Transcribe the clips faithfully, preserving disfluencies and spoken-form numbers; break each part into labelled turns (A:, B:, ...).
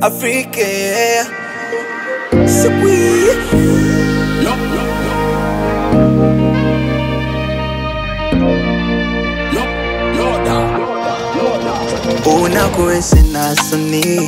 A: Afrique, c'est oui.
B: No, no, no. No, no,
A: Una kuishi na suni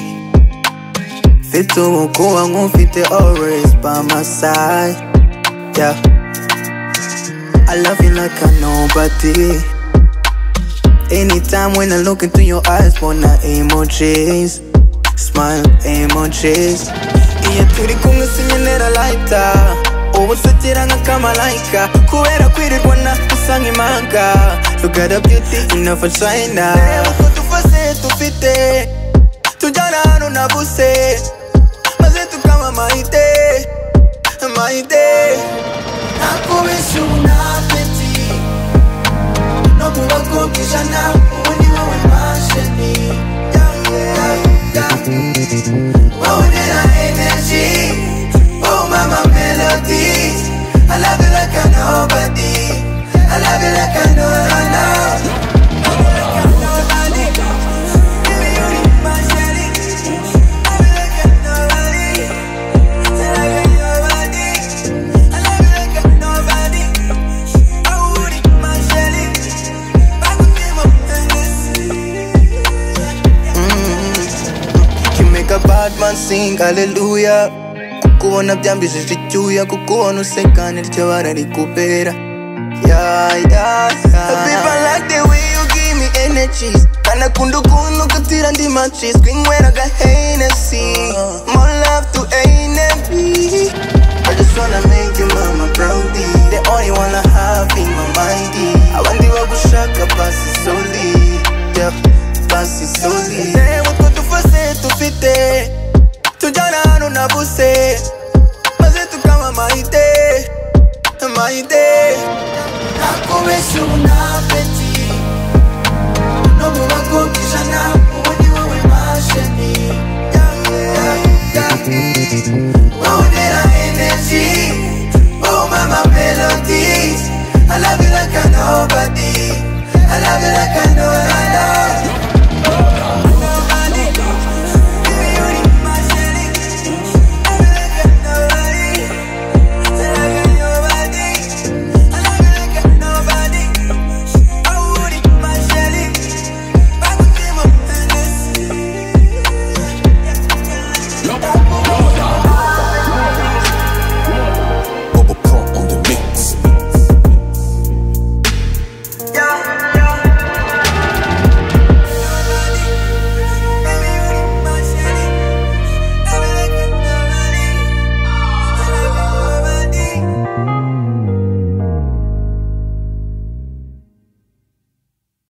A: Fitu ukuwa ngufite always by my side. Yeah, I love you like I nobody. Anytime when I look into your eyes, wanna emojis, smile emojis. Iya turi kumwe sinyenera laita, ubu nsutiranga kama laika. Kubera kwirirwa na usanga imanga. Look at the beauty enough for China. Reba ko tufase tufite, tujana hano na buse, maze tukama maite, maite. Nakubesha unapeti, no mubako kijana, ubundi wowe masheni. Yeah, yeah, yeah. Waonera energy, oh mama melodies. I love you like I nobody, I love you like I know I know. Bad man sing hallelujah. Kukuona byambishije icyuya, kukuona useka niryo bara rikubera. Yeah, yeah, yeah. People like the way you give me energies. Kanakunda ukuntu ukatira ndi matches. Kwinyweraga Hennessy. More love to A and B. I just wanna make you mama proudly. The only one I have in my mind. Abandi bagushaka basi solely. Yeah, basi solely. Tufase tufite, tujana hano na buse, maze tukama maite, maite. Nakubesha unapeti, no mubako kijana, ubundi wowe masheni. Yeah, yeah. Waonera energy, oh mama melodies. I love you like I nobody, I love you like I know I know.